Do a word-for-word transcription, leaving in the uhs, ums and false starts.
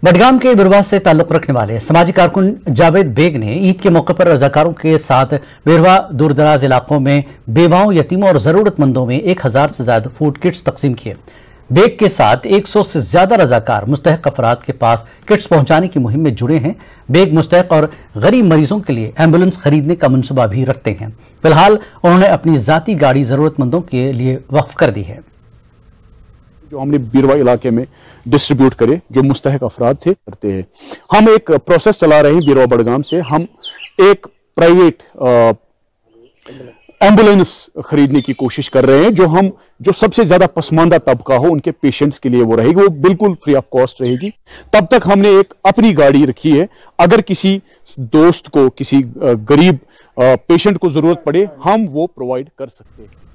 बडगाम के बिरवा से ताल्लुक रखने वाले समाजी कारकुन जावेद बेग ने ईद के मौके पर रजाकारों के साथ बिरवा दूरदराज इलाकों में बेवाओं, यतीमों और जरूरतमंदों में एक हजार से ज्यादा फूड किट्स तकसीम किए। बेग के साथ एक सौ से ज्यादा रजाकार मुस्तहक अफराद के पास किट्स पहुंचाने की मुहिम में जुड़े हैं। बेग मुस्तहक और गरीब मरीजों के लिए एम्बुलेंस खरीदने का मनसूबा भी रखते हैं। फिलहाल उन्होंने अपनी जाती गाड़ी जरूरतमंदों के लिए वक्फ कर दी है, जो हमने बिरवा इलाके में डिस्ट्रीब्यूट करे, जो मुस्तहक अफराद थे करते हैं। हम एक प्रोसेस चला रहे हैं बिरवा बडगाम से, हम एक प्राइवेट एम्बुलेंस खरीदने की कोशिश कर रहे हैं, जो हम जो सबसे ज्यादा पसमानदा तबका हो उनके पेशेंट्स के लिए वो रहेगी, वो बिल्कुल फ्री ऑफ कॉस्ट रहेगी। तब तक हमने एक अपनी गाड़ी रखी है, अगर किसी दोस्त को, किसी गरीब पेशेंट को जरूरत पड़े, हम वो प्रोवाइड कर सकते हैं।